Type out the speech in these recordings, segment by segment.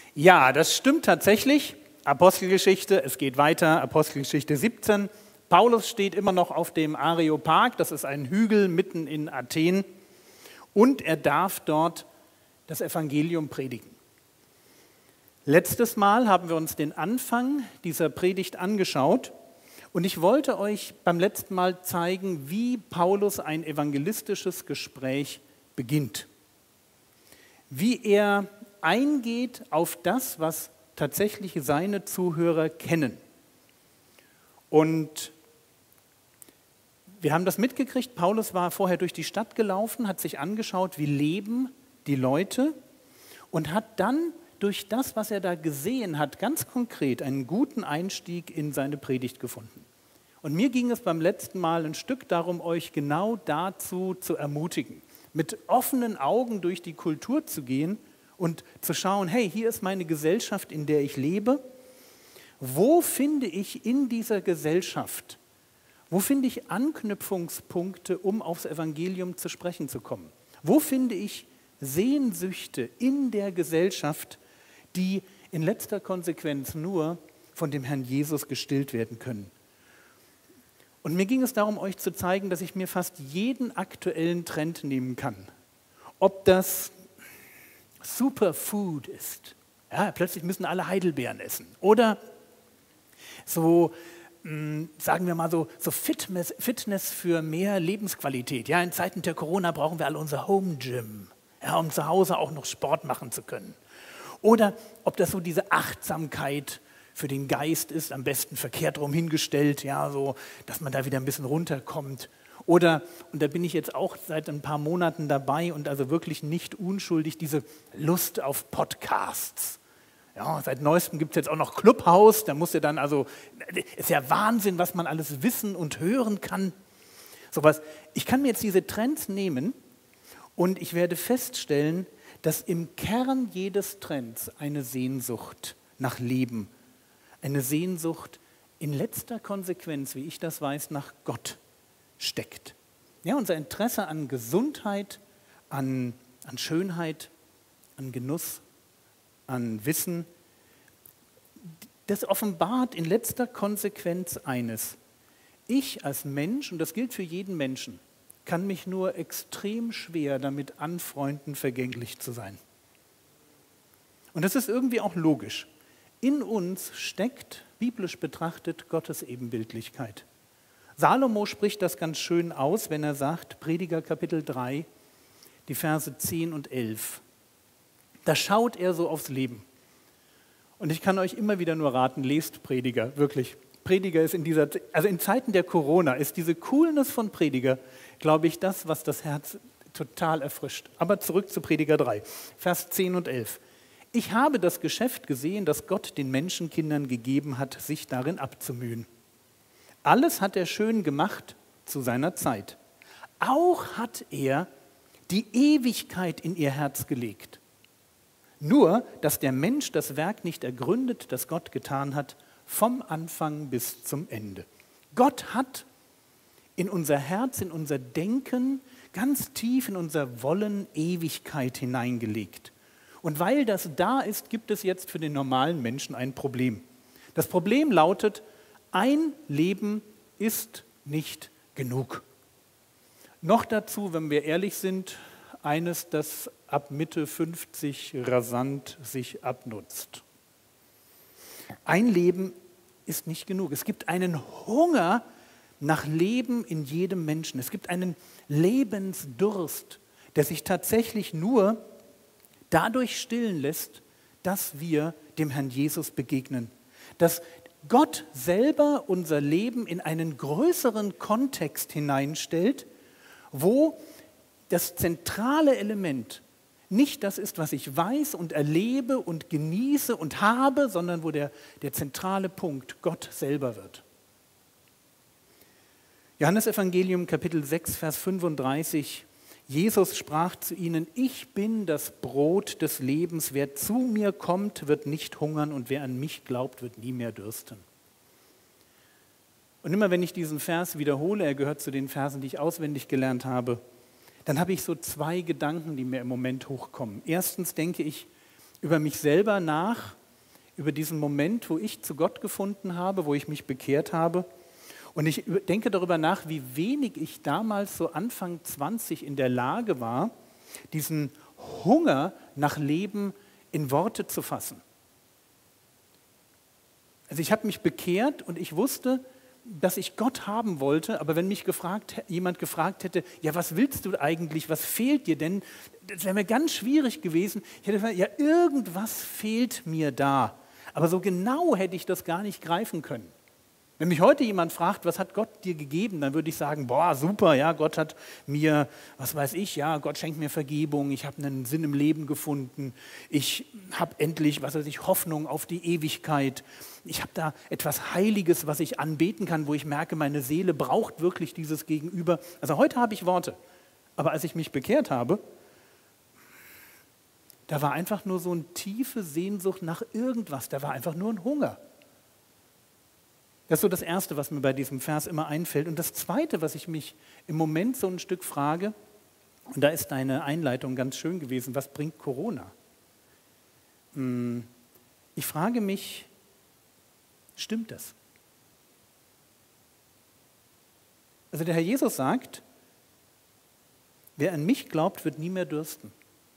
Ja, das stimmt tatsächlich. Apostelgeschichte, es geht weiter, Apostelgeschichte 17. Paulus steht immer noch auf dem Areopag, das ist ein Hügel mitten in Athen, und er darf dort das Evangelium predigen. Letztes Mal haben wir uns den Anfang dieser Predigt angeschaut und ich wollte euch beim letzten Mal zeigen, wie Paulus ein evangelistisches Gespräch beginnt. Wie er eingeht auf das, was tatsächlich seine Zuhörer kennen. Und wir haben das mitgekriegt, Paulus war vorher durch die Stadt gelaufen, hat sich angeschaut, wie leben die Leute und hat dann durch das, was er da gesehen hat, ganz konkret einen guten Einstieg in seine Predigt gefunden. Und mir ging es beim letzten Mal ein Stück darum, euch genau dazu zu ermutigen, mit offenen Augen durch die Kultur zu gehen und zu schauen, hey, hier ist meine Gesellschaft, in der ich lebe. Wo finde ich in dieser Gesellschaft, wo finde ich Anknüpfungspunkte, um aufs Evangelium zu sprechen zu kommen? Wo finde ich Sehnsüchte in der Gesellschaft, die in letzter Konsequenz nur von dem Herrn Jesus gestillt werden können? Und mir ging es darum, euch zu zeigen, dass ich mir fast jeden aktuellen Trend nehmen kann. Ob das Superfood ist, ja, plötzlich müssen alle Heidelbeeren essen. Oder so, sagen wir mal so Fitness für mehr Lebensqualität. Ja, in Zeiten der Corona brauchen wir alle unser Home Gym, ja, um zu Hause auch noch Sport machen zu können. Oder ob das so diese Achtsamkeit für den Geist ist, am besten verkehrt rum hingestellt, ja, so, dass man da wieder ein bisschen runterkommt. Oder, und da bin ich jetzt auch seit ein paar Monaten dabei und also wirklich nicht unschuldig, diese Lust auf Podcasts. Ja, seit Neuestem gibt es jetzt auch noch Clubhouse, da muss ja dann also, ist ja Wahnsinn, was man alles wissen und hören kann. Sowas. Ich kann mir jetzt diese Trends nehmen und ich werde feststellen, dass im Kern jedes Trends eine Sehnsucht nach Leben, eine Sehnsucht in letzter Konsequenz, wie ich das weiß, nach Gott steckt. Ja, unser Interesse an Gesundheit, an Schönheit, an Genuss, an Wissen, das offenbart in letzter Konsequenz eines. Ich als Mensch, und das gilt für jeden Menschen, kann mich nur extrem schwer damit anfreunden, vergänglich zu sein. Und das ist irgendwie auch logisch. In uns steckt, biblisch betrachtet, Gottes Ebenbildlichkeit. Salomo spricht das ganz schön aus, wenn er sagt, Prediger Kapitel 3, die Verse 10 und 11. Da schaut er so aufs Leben. Und ich kann euch immer wieder nur raten, lest Prediger, wirklich. Prediger ist in Zeiten der Corona, ist diese Coolness von Prediger, glaube ich, das, was das Herz total erfrischt. Aber zurück zu Prediger 3, Vers 10 und 11. Ich habe das Geschäft gesehen, das Gott den Menschenkindern gegeben hat, sich darin abzumühen. Alles hat er schön gemacht zu seiner Zeit. Auch hat er die Ewigkeit in ihr Herz gelegt. Nur, dass der Mensch das Werk nicht ergründet, das Gott getan hat, vom Anfang bis zum Ende. Gott hat in unser Herz, in unser Denken, ganz tief in unser Wollen Ewigkeit hineingelegt. Und weil das da ist, gibt es jetzt für den normalen Menschen ein Problem. Das Problem lautet, ein Leben ist nicht genug. Noch dazu, wenn wir ehrlich sind, eines, das ab Mitte 50 rasant sich abnutzt. Ein Leben ist nicht genug. Es gibt einen Hunger nach Leben in jedem Menschen. Es gibt einen Lebensdurst, der sich tatsächlich nur dadurch stillen lässt, dass wir dem Herrn Jesus begegnen. Dass Gott selber unser Leben in einen größeren Kontext hineinstellt, wo das zentrale Element nicht das ist, was ich weiß und erlebe und genieße und habe, sondern wo der zentrale Punkt Gott selber wird. Johannes Evangelium Kapitel 6, Vers 35. Jesus sprach zu ihnen, ich bin das Brot des Lebens, wer zu mir kommt, wird nicht hungern und wer an mich glaubt, wird nie mehr dürsten. Und immer wenn ich diesen Vers wiederhole, er gehört zu den Versen, die ich auswendig gelernt habe, dann habe ich so zwei Gedanken, die mir im Moment hochkommen. Erstens denke ich, über mich selber nach, über diesen Moment, wo ich zu Gott gefunden habe, wo ich mich bekehrt habe. Und ich denke darüber nach, wie wenig ich damals so Anfang 20 in der Lage war, diesen Hunger nach Leben in Worte zu fassen. Also ich habe mich bekehrt und ich wusste, dass ich Gott haben wollte, aber wenn mich jemand gefragt hätte, ja, was willst du eigentlich, was fehlt dir denn, das wäre mir ganz schwierig gewesen. Ich hätte gesagt, ja, irgendwas fehlt mir da, aber so genau hätte ich das gar nicht greifen können. Wenn mich heute jemand fragt, was hat Gott dir gegeben, dann würde ich sagen, boah, super, ja, Gott hat mir, was weiß ich, ja, Gott schenkt mir Vergebung, ich habe einen Sinn im Leben gefunden, ich habe endlich, was weiß ich, Hoffnung auf die Ewigkeit, ich habe da etwas Heiliges, was ich anbeten kann, wo ich merke, meine Seele braucht wirklich dieses Gegenüber. Also heute habe ich Worte, aber als ich mich bekehrt habe, da war einfach nur so eine tiefe Sehnsucht nach irgendwas, da war einfach nur ein Hunger. Das ist so das Erste, was mir bei diesem Vers immer einfällt. Und das Zweite, was ich mich im Moment so ein Stück frage, und da ist deine Einleitung ganz schön gewesen, was bringt Corona? Ich frage mich, stimmt das? Also der Herr Jesus sagt, wer an mich glaubt, wird nie mehr dürsten.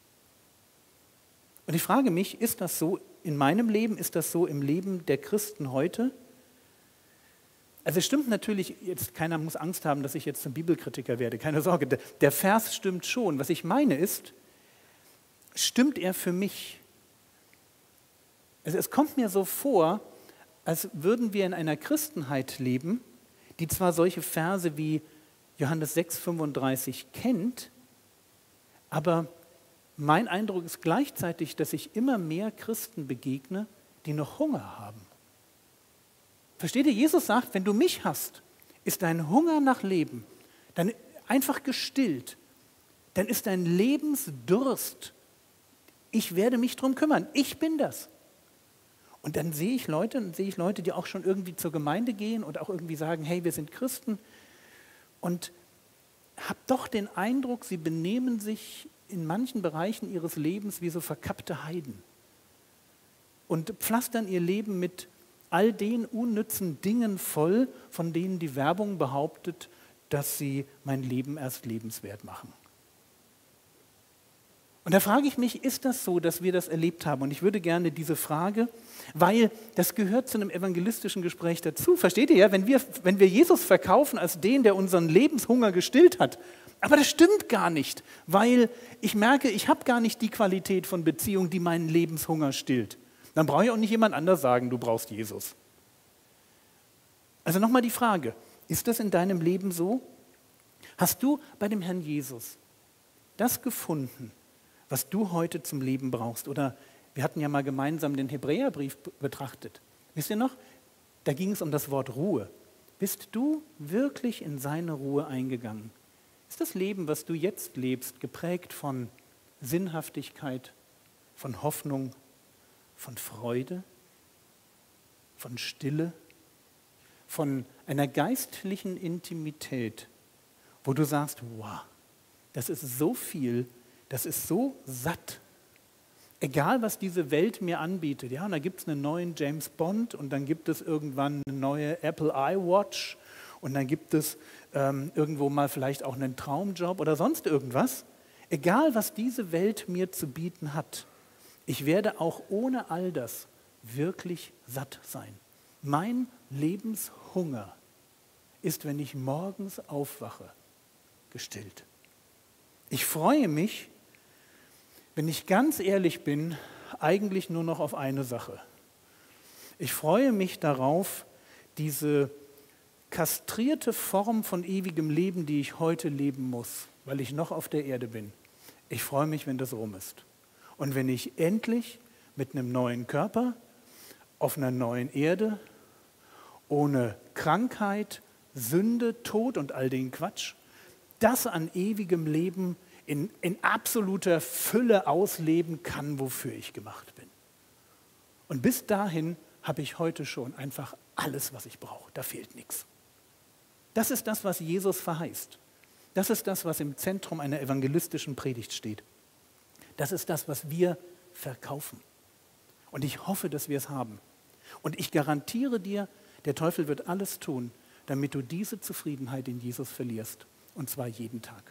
Und ich frage mich, ist das so in meinem Leben, ist das so im Leben der Christen heute? Also es stimmt natürlich, jetzt keiner muss Angst haben, dass ich jetzt zum Bibelkritiker werde, keine Sorge, der Vers stimmt schon. Was ich meine ist, stimmt er für mich? Also es kommt mir so vor, als würden wir in einer Christenheit leben, die zwar solche Verse wie Johannes 6,35 kennt, aber mein Eindruck ist gleichzeitig, dass ich immer mehr Christen begegne, die noch Hunger haben. Versteht ihr, Jesus sagt, wenn du mich hast, ist dein Hunger nach Leben dann einfach gestillt. Dann ist dein Lebensdurst. Ich werde mich drum kümmern. Ich bin das. Und dann sehe ich Leute, die auch schon irgendwie zur Gemeinde gehen und auch irgendwie sagen, hey, wir sind Christen. Und habe doch den Eindruck, sie benehmen sich in manchen Bereichen ihres Lebens wie so verkappte Heiden. Und pflastern ihr Leben mit all den unnützen Dingen voll, von denen die Werbung behauptet, dass sie mein Leben erst lebenswert machen. Und da frage ich mich, ist das so, dass wir das erlebt haben? Und ich würde gerne diese Frage, weil das gehört zu einem evangelistischen Gespräch dazu. Versteht ihr ja, wenn wir Jesus verkaufen als den, der unseren Lebenshunger gestillt hat, aber das stimmt gar nicht, weil ich merke, ich habe gar nicht die Qualität von Beziehung, die meinen Lebenshunger stillt. Dann brauche ich auch nicht jemand anders sagen, du brauchst Jesus. Also nochmal die Frage, ist das in deinem Leben so? Hast du bei dem Herrn Jesus das gefunden, was du heute zum Leben brauchst? Oder wir hatten ja mal gemeinsam den Hebräerbrief betrachtet. Wisst ihr noch? Da ging es um das Wort Ruhe. Bist du wirklich in seine Ruhe eingegangen? Ist das Leben, was du jetzt lebst, geprägt von Sinnhaftigkeit, von Hoffnung, von Freude, von Stille, von einer geistlichen Intimität, wo du sagst, wow, das ist so viel, das ist so satt. Egal, was diese Welt mir anbietet. Ja, und da gibt es einen neuen James Bond und dann gibt es irgendwann eine neue Apple iWatch und dann gibt es irgendwo mal vielleicht auch einen Traumjob oder sonst irgendwas. Egal, was diese Welt mir zu bieten hat, ich werde auch ohne all das wirklich satt sein. Mein Lebenshunger ist, wenn ich morgens aufwache, gestillt. Ich freue mich, wenn ich ganz ehrlich bin, eigentlich nur noch auf eine Sache. Ich freue mich darauf, diese kastrierte Form von ewigem Leben, die ich heute leben muss, weil ich noch auf der Erde bin. Ich freue mich, wenn das rum ist. Und wenn ich endlich mit einem neuen Körper, auf einer neuen Erde, ohne Krankheit, Sünde, Tod und all den Quatsch, das an ewigem Leben in absoluter Fülle ausleben kann, wofür ich gemacht bin. Und bis dahin habe ich heute schon einfach alles, was ich brauche. Da fehlt nichts. Das ist das, was Jesus verheißt. Das ist das, was im Zentrum einer evangelistischen Predigt steht. Das ist das, was wir verkaufen. Und ich hoffe, dass wir es haben. Und ich garantiere dir, der Teufel wird alles tun, damit du diese Zufriedenheit in Jesus verlierst. Und zwar jeden Tag.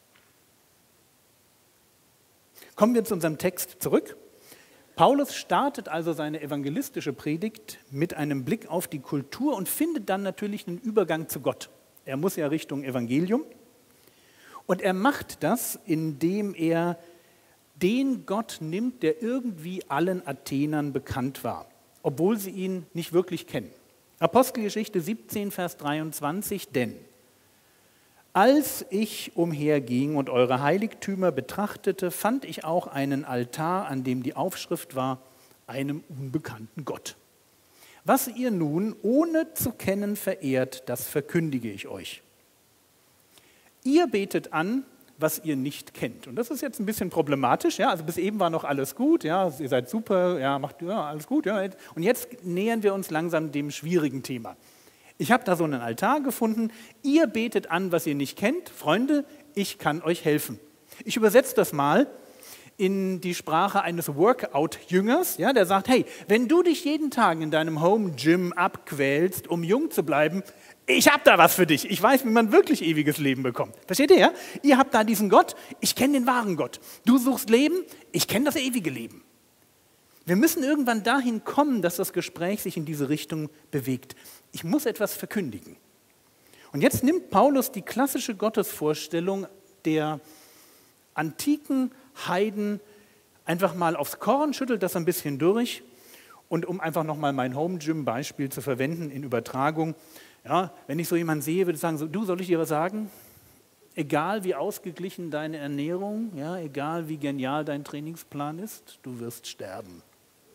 Kommen wir zu unserem Text zurück. Paulus startet also seine evangelistische Predigt mit einem Blick auf die Kultur und findet dann natürlich einen Übergang zu Gott. Er muss ja Richtung Evangelium. Und er macht das, indem er den Gott nimmt, der irgendwie allen Athenern bekannt war, obwohl sie ihn nicht wirklich kennen. Apostelgeschichte 17, Vers 23, denn als ich umherging und eure Heiligtümer betrachtete, fand ich auch einen Altar, an dem die Aufschrift war, einem unbekannten Gott. Was ihr nun ohne zu kennen verehrt, das verkündige ich euch. Ihr betet an, was ihr nicht kennt. Und das ist jetzt ein bisschen problematisch. Ja? Also bis eben war noch alles gut, ja? Ihr seid super, ja, macht ja, alles gut. Ja? Und jetzt nähern wir uns langsam dem schwierigen Thema. Ich habe da so einen Altar gefunden. Ihr betet an, was ihr nicht kennt. Freunde, ich kann euch helfen. Ich übersetze das mal in die Sprache eines Workout-Jüngers, ja, der sagt, hey, wenn du dich jeden Tag in deinem Home-Gym abquälst, um jung zu bleiben, ich habe da was für dich. Ich weiß, wie man wirklich ewiges Leben bekommt. Versteht ihr? Ja? Ihr habt da diesen Gott, ich kenne den wahren Gott. Du suchst Leben, ich kenne das ewige Leben. Wir müssen irgendwann dahin kommen, dass das Gespräch sich in diese Richtung bewegt. Ich muss etwas verkündigen. Und jetzt nimmt Paulus die klassische Gottesvorstellung der antiken Heiden einfach mal aufs Korn, schüttelt das ein bisschen durch. Und um einfach nochmal mein Home-Gym-Beispiel zu verwenden in Übertragung, ja, wenn ich so jemanden sehe, würde ich sagen, so, du, soll ich dir was sagen? Egal wie ausgeglichen deine Ernährung, ja, egal wie genial dein Trainingsplan ist, du wirst sterben.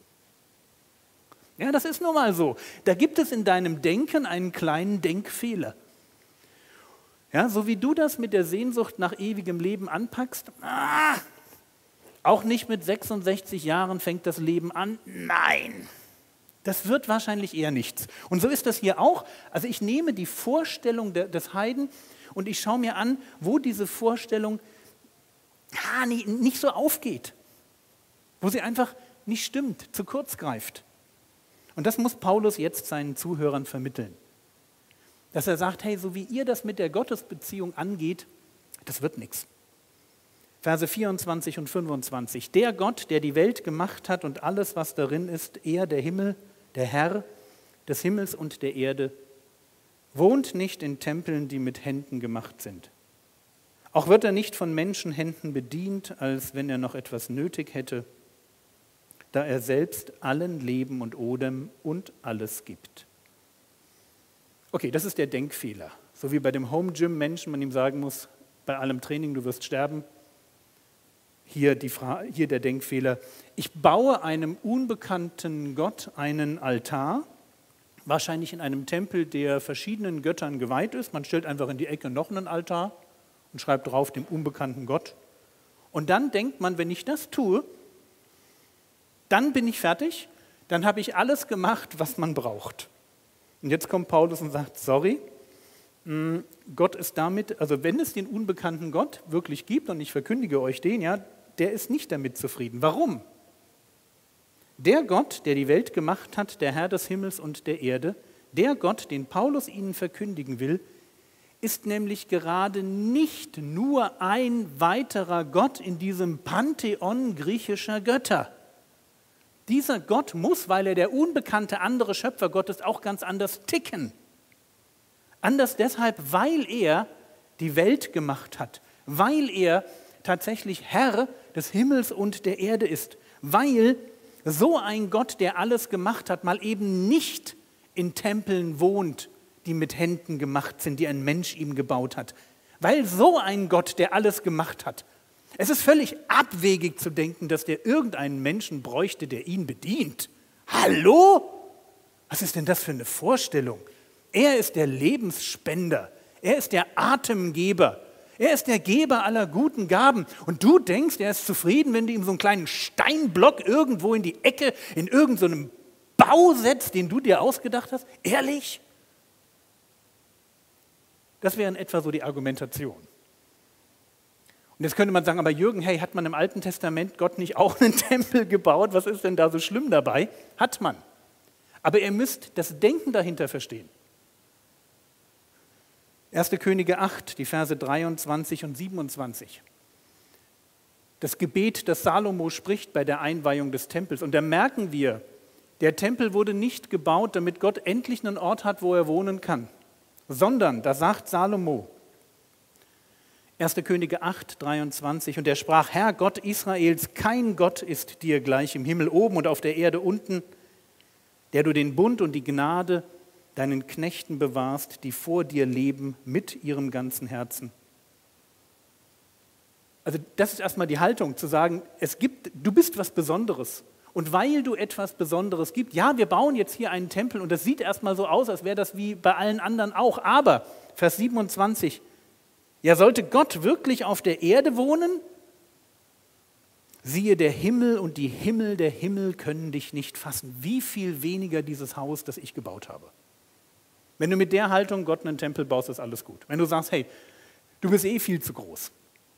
Ja, das ist nun mal so. Da gibt es in deinem Denken einen kleinen Denkfehler. Ja, so wie du das mit der Sehnsucht nach ewigem Leben anpackst, auch nicht mit 66 Jahren fängt das Leben an. Nein, das wird wahrscheinlich eher nichts. Und so ist das hier auch. Also ich nehme die Vorstellung des Heiden und ich schaue mir an, wo diese Vorstellung nicht so aufgeht, wo sie einfach nicht stimmt, zu kurz greift. Und das muss Paulus jetzt seinen Zuhörern vermitteln. Dass er sagt, hey, so wie ihr das mit der Gottesbeziehung angeht, das wird nichts. Verse 24 und 25. Der Gott, der die Welt gemacht hat und alles, was darin ist, er, der Himmel, der Herr des Himmels und der Erde, wohnt nicht in Tempeln, die mit Händen gemacht sind. Auch wird er nicht von Menschenhänden bedient, als wenn er noch etwas nötig hätte, da er selbst allen Leben und Odem und alles gibt. Okay, das ist der Denkfehler. So wie bei dem Home-Gym-Menschen, man ihm sagen muss, bei allem Training, du wirst sterben. Hier der Denkfehler. Ich baue einem unbekannten Gott einen Altar, wahrscheinlich in einem Tempel, der verschiedenen Göttern geweiht ist. Man stellt einfach in die Ecke noch einen Altar und schreibt drauf dem unbekannten Gott. Und dann denkt man, wenn ich das tue, dann bin ich fertig, dann habe ich alles gemacht, was man braucht. Und jetzt kommt Paulus und sagt, sorry, Gott ist damit, also wenn es den unbekannten Gott wirklich gibt, und ich verkündige euch den, ja, der ist nicht damit zufrieden. Warum? Der Gott, der die Welt gemacht hat, der Herr des Himmels und der Erde, der Gott, den Paulus ihnen verkündigen will, ist nämlich gerade nicht nur ein weiterer Gott in diesem Pantheon griechischer Götter. Dieser Gott muss, weil er der unbekannte andere Schöpfergott ist, auch ganz anders ticken. Anders deshalb, weil er die Welt gemacht hat, weil er tatsächlich Herr des Himmels und der Erde ist, weil so ein Gott, der alles gemacht hat, mal eben nicht in Tempeln wohnt, die mit Händen gemacht sind, die ein Mensch ihm gebaut hat. Weil so ein Gott, der alles gemacht hat, es ist völlig abwegig zu denken, dass der irgendeinen Menschen bräuchte, der ihn bedient. Hallo? Was ist denn das für eine Vorstellung? Er ist der Lebensspender. Er ist der Atemgeber. Er ist der Geber aller guten Gaben. Und du denkst, er ist zufrieden, wenn du ihm so einen kleinen Steinblock irgendwo in die Ecke, in irgendeinem Bau setzt, den du dir ausgedacht hast? Ehrlich? Das wäre in etwa so die Argumentation. Und jetzt könnte man sagen, aber Jürgen, hey, hat man im Alten Testament Gott nicht auch einen Tempel gebaut? Was ist denn da so schlimm dabei? Hat man. Aber ihr müsst das Denken dahinter verstehen. 1. Könige 8, die Verse 23 und 27. Das Gebet, das Salomo spricht bei der Einweihung des Tempels. Und da merken wir, der Tempel wurde nicht gebaut, damit Gott endlich einen Ort hat, wo er wohnen kann. Sondern, da sagt Salomo, 1. Könige 8, 23, und er sprach, Herr Gott Israels, kein Gott ist dir gleich im Himmel oben und auf der Erde unten, der du den Bund und die Gnade deinen Knechten bewahrst, die vor dir leben mit ihrem ganzen Herzen. Also das ist erstmal die Haltung, zu sagen, du bist was Besonderes. Und weil du etwas Besonderes gibst, ja, wir bauen jetzt hier einen Tempel und das sieht erstmal so aus, als wäre das wie bei allen anderen auch. Aber, Vers 27, ja, sollte Gott wirklich auf der Erde wohnen? Siehe, der Himmel und die Himmel der Himmel können dich nicht fassen. Wie viel weniger dieses Haus, das ich gebaut habe. Wenn du mit der Haltung Gott einen Tempel baust, ist alles gut. Wenn du sagst, hey, du bist eh viel zu groß.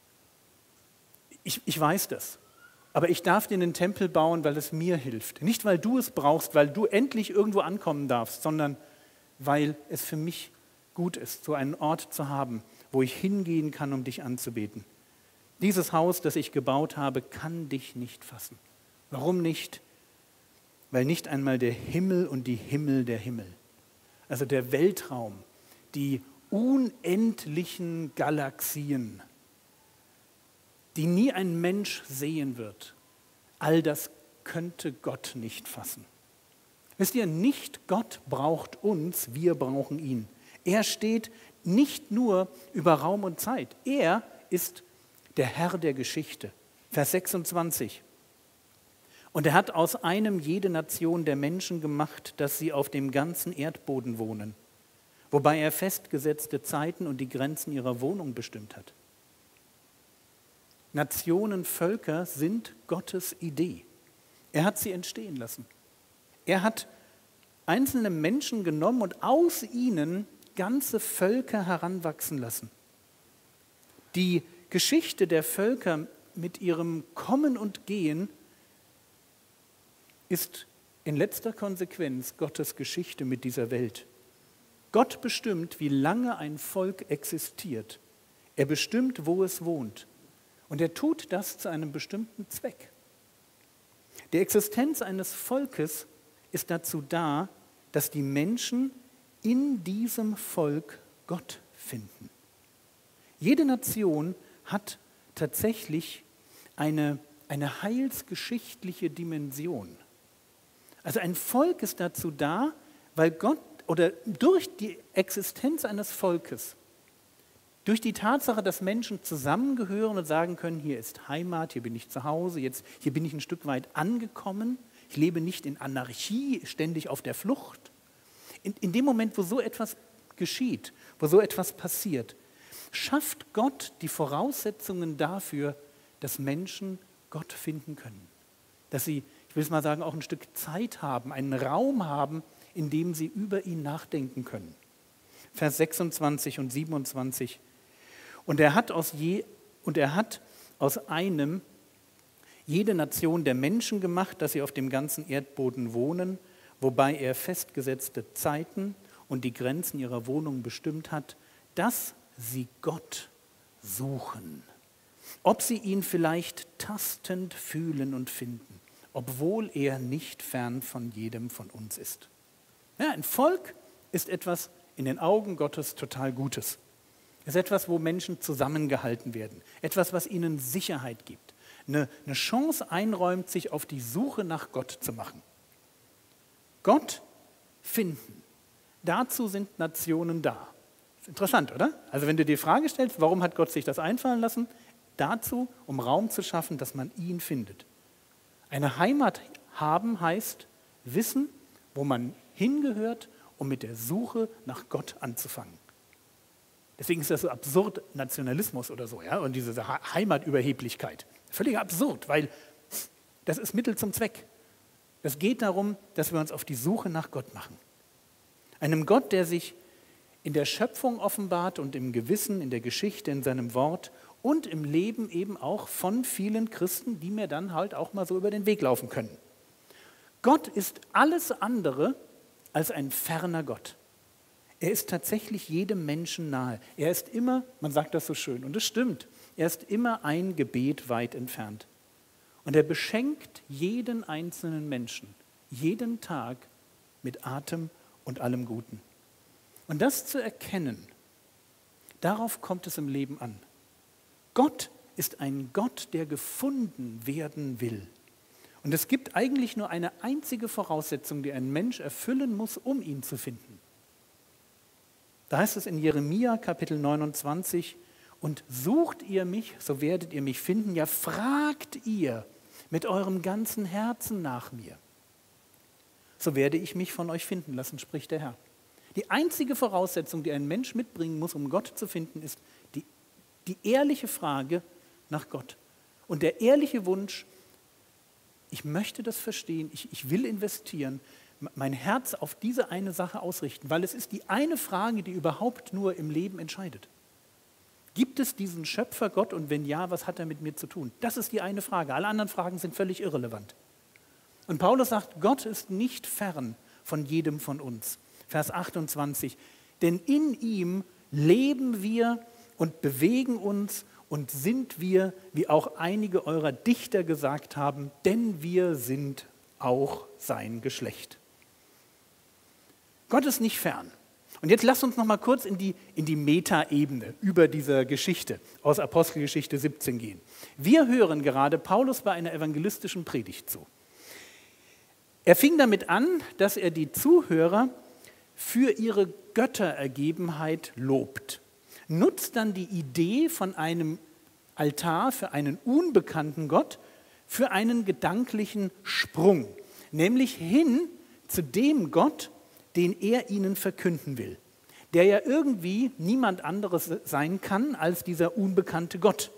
Ich weiß das. Aber ich darf dir einen Tempel bauen, weil es mir hilft. Nicht, weil du es brauchst, weil du endlich irgendwo ankommen darfst, sondern weil es für mich gut ist, so einen Ort zu haben, wo ich hingehen kann, um dich anzubeten. Dieses Haus, das ich gebaut habe, kann dich nicht fassen. Warum nicht? Weil nicht einmal der Himmel und die Himmel der Himmel, also der Weltraum, die unendlichen Galaxien, die nie ein Mensch sehen wird, all das könnte Gott nicht fassen. Wisst ihr, nicht Gott braucht uns, wir brauchen ihn. Er steht nicht nur über Raum und Zeit, er ist der Herr der Geschichte. Vers 26. Und er hat aus einem jede Nation der Menschen gemacht, dass sie auf dem ganzen Erdboden wohnen, wobei er festgesetzte Zeiten und die Grenzen ihrer Wohnung bestimmt hat. Nationen, Völker sind Gottes Idee. Er hat sie entstehen lassen. Er hat einzelne Menschen genommen und aus ihnen ganze Völker heranwachsen lassen. Die Geschichte der Völker mit ihrem Kommen und Gehen ist in letzter Konsequenz Gottes Geschichte mit dieser Welt. Gott bestimmt, wie lange ein Volk existiert. Er bestimmt, wo es wohnt. Und er tut das zu einem bestimmten Zweck. Die Existenz eines Volkes ist dazu da, dass die Menschen in diesem Volk Gott finden. Jede Nation hat tatsächlich eine heilsgeschichtliche Dimension. Also ein Volk ist dazu da, weil Gott oder durch die Existenz eines Volkes, durch die Tatsache, dass Menschen zusammengehören und sagen können, hier ist Heimat, hier bin ich zu Hause, hier bin ich ein Stück weit angekommen, ich lebe nicht in Anarchie, ständig auf der Flucht. In dem Moment, wo so etwas geschieht, wo so etwas passiert, schafft Gott die Voraussetzungen dafür, dass Menschen Gott finden können. Dass sie, ich will es mal sagen, auch ein Stück Zeit haben, einen Raum haben, in dem sie über ihn nachdenken können. Vers 26 und 27. Und er hat aus einem jede Nation der Menschen gemacht, dass sie auf dem ganzen Erdboden wohnen, wobei er festgesetzte Zeiten und die Grenzen ihrer Wohnung bestimmt hat, dass sie Gott suchen. Ob sie ihn vielleicht tastend fühlen und finden, obwohl er nicht fern von jedem von uns ist. Ja, ein Volk ist etwas in den Augen Gottes total Gutes. Es ist etwas, wo Menschen zusammengehalten werden. Etwas, was ihnen Sicherheit gibt. Eine Chance einräumt, sich auf die Suche nach Gott zu machen. Gott finden. Dazu sind Nationen da. Ist interessant, oder? Also wenn du dir die Frage stellst, warum hat Gott sich das einfallen lassen? Dazu, um Raum zu schaffen, dass man ihn findet. Eine Heimat haben heißt wissen, wo man hingehört, um mit der Suche nach Gott anzufangen. Deswegen ist das so absurd, Nationalismus oder so, ja, und diese Heimatüberheblichkeit. Völlig absurd, weil das ist Mittel zum Zweck. Es geht darum, dass wir uns auf die Suche nach Gott machen. Einem Gott, der sich in der Schöpfung offenbart und im Gewissen, in der Geschichte, in seinem Wort und im Leben eben auch von vielen Christen, die mir dann halt auch mal so über den Weg laufen können. Gott ist alles andere als ein ferner Gott. Er ist tatsächlich jedem Menschen nahe. Er ist immer, man sagt das so schön, und es stimmt, er ist immer ein Gebet weit entfernt. Und er beschenkt jeden einzelnen Menschen, jeden Tag mit Atem und allem Guten. Und das zu erkennen, darauf kommt es im Leben an. Gott ist ein Gott, der gefunden werden will. Und es gibt eigentlich nur eine einzige Voraussetzung, die ein Mensch erfüllen muss, um ihn zu finden. Da heißt es in Jeremia Kapitel 29, und sucht ihr mich, so werdet ihr mich finden, ja fragt ihr mit eurem ganzen Herzen nach mir. So werde ich mich von euch finden lassen, spricht der Herr. Die einzige Voraussetzung, die ein Mensch mitbringen muss, um Gott zu finden, ist die ehrliche Frage nach Gott. Und der ehrliche Wunsch, ich möchte das verstehen, ich will investieren, mein Herz auf diese eine Sache ausrichten, weil es ist die eine Frage, die überhaupt nur im Leben entscheidet. Gibt es diesen Schöpfer Gott und wenn ja, was hat er mit mir zu tun? Das ist die eine Frage. Alle anderen Fragen sind völlig irrelevant. Und Paulus sagt, Gott ist nicht fern von jedem von uns. Vers 28, denn in ihm leben wir und bewegen uns und sind wir, wie auch einige eurer Dichter gesagt haben, denn wir sind auch sein Geschlecht. Gott ist nicht fern. Und jetzt lasst uns noch mal kurz in die Metaebene über dieser Geschichte aus Apostelgeschichte 17 gehen. Wir hören gerade Paulus bei einer evangelistischen Predigt zu. Er fing damit an, dass er die Zuhörer für ihre Götterergebenheit lobt. Nutzt dann die Idee von einem Altar für einen unbekannten Gott für einen gedanklichen Sprung, nämlich hin zu dem Gott, den er ihnen verkünden will, der ja irgendwie niemand anderes sein kann als dieser unbekannte Gott,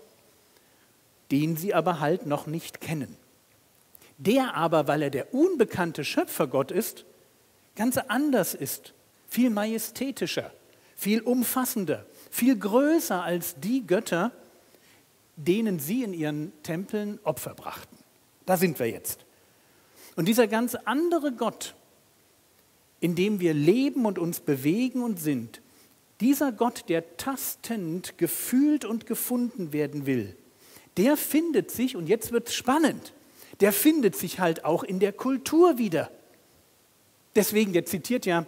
den sie aber halt noch nicht kennen. Der aber, weil er der unbekannte Schöpfergott ist, ganz anders ist, viel majestätischer, viel umfassender, viel größer als die Götter, denen sie in ihren Tempeln Opfer brachten. Da sind wir jetzt. Und dieser ganz andere Gott, in dem wir leben und uns bewegen und sind, dieser Gott, der tastend gefühlt und gefunden werden will, der findet sich, und jetzt wird es spannend, der findet sich halt auch in der Kultur wieder. Deswegen, der zitiert ja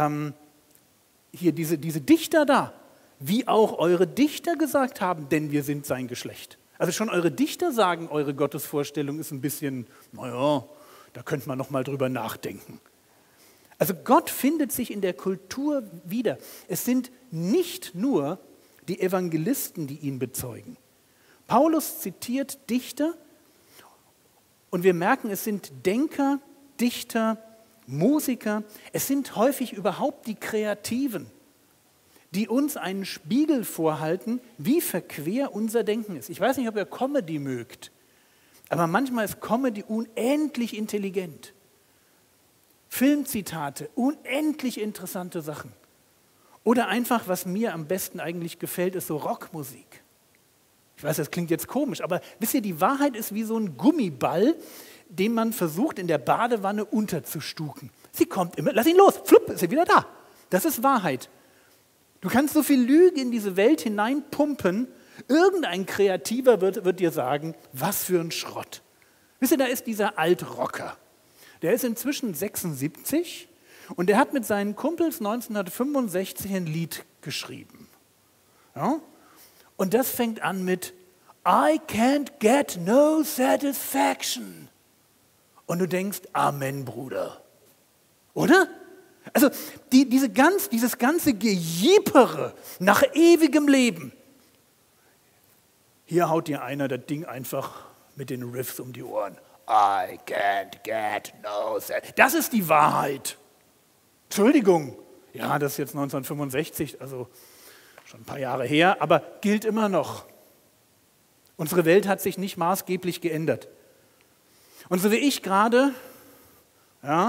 hier diese Dichter da, wie auch eure Dichter gesagt haben, denn wir sind sein Geschlecht. Also schon eure Dichter sagen, eure Gottesvorstellung ist ein bisschen, naja, da könnte man noch mal drüber nachdenken. Also Gott findet sich in der Kultur wieder. Es sind nicht nur die Evangelisten, die ihn bezeugen. Paulus zitiert Dichter und wir merken, es sind Denker, Dichter, Musiker. Es sind häufig überhaupt die Kreativen, die uns einen Spiegel vorhalten, wie verquer unser Denken ist. Ich weiß nicht, ob ihr Comedy mögt, aber manchmal ist Comedy unendlich intelligent. Filmzitate, unendlich interessante Sachen. Oder einfach, was mir am besten eigentlich gefällt, ist so Rockmusik. Ich weiß, das klingt jetzt komisch, aber wisst ihr, die Wahrheit ist wie so ein Gummiball, den man versucht in der Badewanne unterzustuken. Sie kommt immer, lass ihn los, flupp, ist sie wieder da. Das ist Wahrheit. Du kannst so viel Lüge in diese Welt hineinpumpen, irgendein Kreativer wird dir sagen, was für ein Schrott. Wisst ihr, da ist dieser Altrocker. Der ist inzwischen 76 und der hat mit seinen Kumpels 1965 ein Lied geschrieben. Ja? Und das fängt an mit I can't get no satisfaction. Und du denkst, Amen, Bruder. Oder? Also dieses ganze Gejiepere nach ewigem Leben. Hier haut dir einer das Ding einfach mit den Riffs um die Ohren. I can't get no satisfaction. Das ist die Wahrheit. Entschuldigung. Ja, das ist jetzt 1965, also schon ein paar Jahre her, aber gilt immer noch. Unsere Welt hat sich nicht maßgeblich geändert. Und so wie ich gerade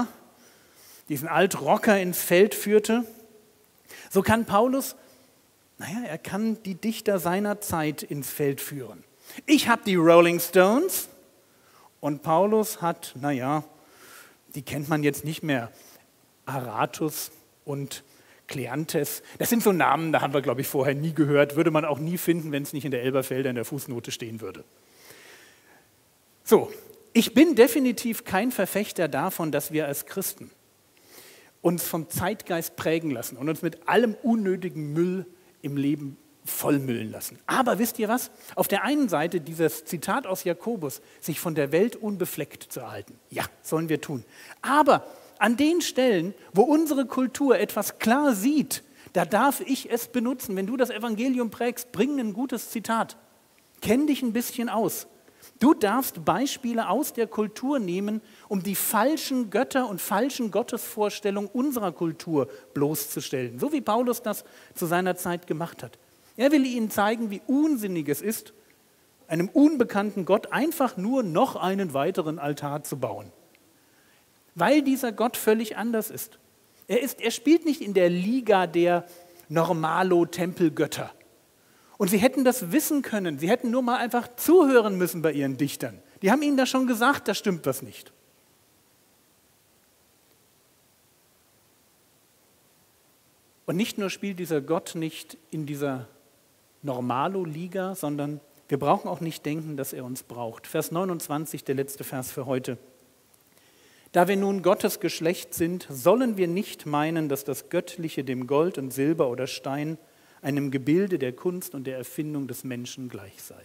diesen Altrocker ins Feld führte, so kann Paulus Naja, er kann die Dichter seiner Zeit ins Feld führen. Ich habe die Rolling Stones und Paulus hat, naja, die kennt man jetzt nicht mehr, Aratus und Kleanthes. Das sind so Namen, da haben wir, glaube ich, vorher nie gehört, würde man auch nie finden, wenn es nicht in der Elberfelder in der Fußnote stehen würde. So, ich bin definitiv kein Verfechter davon, dass wir als Christen uns vom Zeitgeist prägen lassen und uns mit allem unnötigen Müll im Leben vollmüllen lassen. Aber wisst ihr was? Auf der einen Seite dieses Zitat aus Jakobus, sich von der Welt unbefleckt zu erhalten. Ja, sollen wir tun. Aber an den Stellen, wo unsere Kultur etwas klar sieht, da darf ich es benutzen. Wenn du das Evangelium prägst, bring ein gutes Zitat. Kenn dich ein bisschen aus. Du darfst Beispiele aus der Kultur nehmen, um die falschen Götter und falschen Gottesvorstellungen unserer Kultur bloßzustellen. So wie Paulus das zu seiner Zeit gemacht hat. Er will ihnen zeigen, wie unsinnig es ist, einem unbekannten Gott einfach nur noch einen weiteren Altar zu bauen. Weil dieser Gott völlig anders ist. Er spielt nicht in der Liga der Normalo-Tempelgötter. Und sie hätten das wissen können. Sie hätten nur mal einfach zuhören müssen bei ihren Dichtern. Die haben ihnen da schon gesagt, da stimmt was nicht. Und nicht nur spielt dieser Gott nicht in dieser Normalo-Liga, sondern wir brauchen auch nicht denken, dass er uns braucht. Vers 29, der letzte Vers für heute. Da wir nun Gottes Geschlecht sind, sollen wir nicht meinen, dass das Göttliche dem Gold und Silber oder Stein, einem Gebilde der Kunst und der Erfindung des Menschen gleich sei.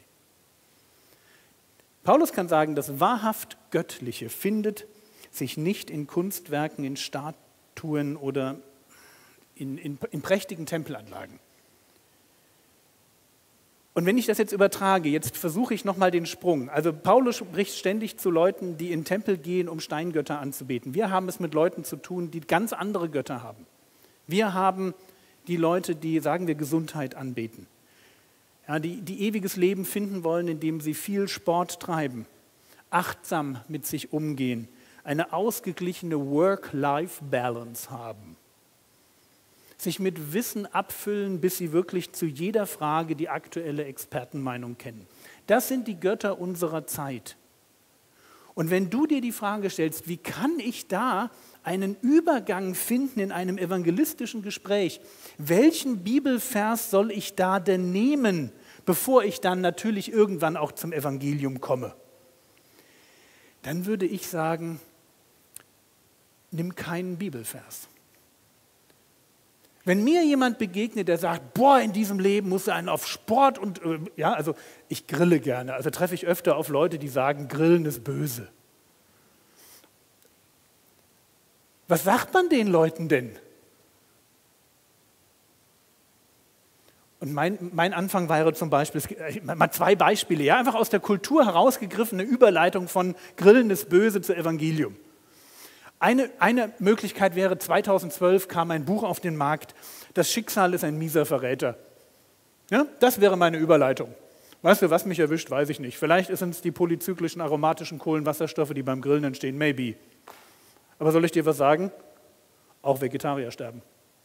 Paulus kann sagen, das wahrhaft Göttliche findet sich nicht in Kunstwerken, in Statuen oder in prächtigen Tempelanlagen. Und wenn ich das jetzt übertrage, jetzt versuche ich nochmal den Sprung. Also Paulus spricht ständig zu Leuten, die in den Tempel gehen, um Steingötter anzubeten. Wir haben es mit Leuten zu tun, die ganz andere Götter haben. Wir haben die Leute, die, sagen wir, Gesundheit anbeten. Ja, die ewiges Leben finden wollen, indem sie viel Sport treiben, achtsam mit sich umgehen, eine ausgeglichene Work-Life-Balance haben. Sich mit Wissen abfüllen, bis sie wirklich zu jeder Frage die aktuelle Expertenmeinung kennen. Das sind die Götter unserer Zeit. Und wenn du dir die Frage stellst, wie kann ich da einen Übergang finden in einem evangelistischen Gespräch, welchen Bibelvers soll ich da denn nehmen, bevor ich dann natürlich irgendwann auch zum Evangelium komme? Dann würde ich sagen, nimm keinen Bibelvers. Wenn mir jemand begegnet, der sagt, boah, in diesem Leben muss einen auf Sport und, ja, also ich grille gerne, also treffe ich öfter auf Leute, die sagen, Grillen ist böse. Was sagt man den Leuten denn? Und mein Anfang wäre zum Beispiel, mal 2 Beispiele, ja, einfach aus der Kultur herausgegriffene Überleitung von Grillen ist böse zu Evangelium. Eine Möglichkeit wäre, 2012 kam ein Buch auf den Markt, Das Schicksal ist ein mieser Verräter. Ja, das wäre meine Überleitung. Weißt du, was mich erwischt, weiß ich nicht. Vielleicht sind es die polyzyklischen aromatischen Kohlenwasserstoffe, die beim Grillen entstehen, maybe. Aber soll ich dir was sagen? Auch Vegetarier sterben.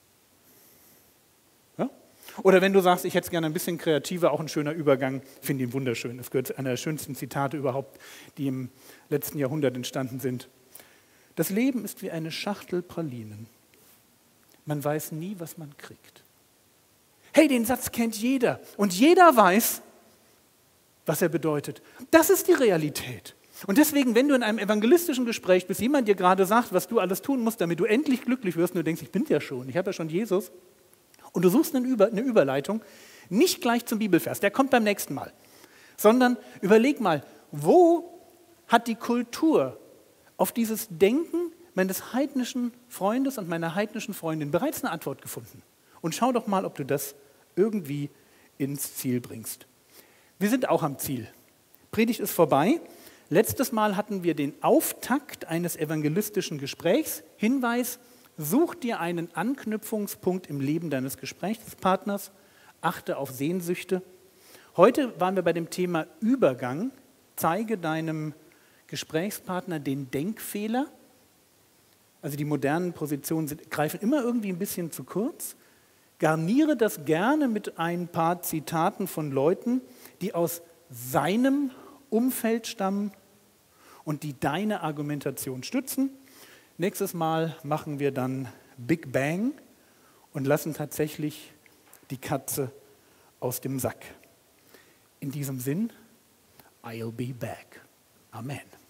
Ja? Oder wenn du sagst, ich hätte es gerne ein bisschen kreativer, auch ein schöner Übergang, finde ihn wunderschön. Es gehört zu einer der schönsten Zitate überhaupt, die im letzten Jahrhundert entstanden sind. Das Leben ist wie eine Schachtel Pralinen. Man weiß nie, was man kriegt. Hey, den Satz kennt jeder. Und jeder weiß, was er bedeutet. Das ist die Realität. Und deswegen, wenn du in einem evangelistischen Gespräch bist, jemand dir gerade sagt, was du alles tun musst, damit du endlich glücklich wirst, und du denkst, ich bin ja schon, ich habe ja schon Jesus, und du suchst eine Überleitung, nicht gleich zum Bibelvers, der kommt beim nächsten Mal, sondern überleg mal, wo hat die Kultur auf dieses Denken meines heidnischen Freundes und meiner heidnischen Freundin bereits eine Antwort gefunden. Und schau doch mal, ob du das irgendwie ins Ziel bringst. Wir sind auch am Ziel. Predigt ist vorbei. Letztes Mal hatten wir den Auftakt eines evangelistischen Gesprächs. Hinweis, such dir einen Anknüpfungspunkt im Leben deines Gesprächspartners. Achte auf Sehnsüchte. Heute waren wir bei dem Thema Übergang. Zeige deinem Gesprächspartner den Denkfehler. Also die modernen Positionen greifen immer irgendwie ein bisschen zu kurz. Garniere das gerne mit ein paar Zitaten von Leuten, die aus seinem Umfeld stammen und die deine Argumentation stützen. Nächstes Mal machen wir dann Big Bang und lassen tatsächlich die Katze aus dem Sack. In diesem Sinn, I'll be back. Amen.